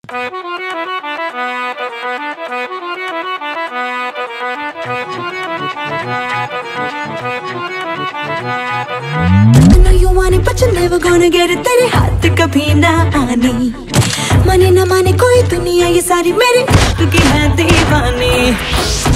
I know you want it but you're never gonna get it, तेरे हाथ कभी ना आनी। माने ना माने कोई दुनिया ये सारी मेरी की है दीवानी।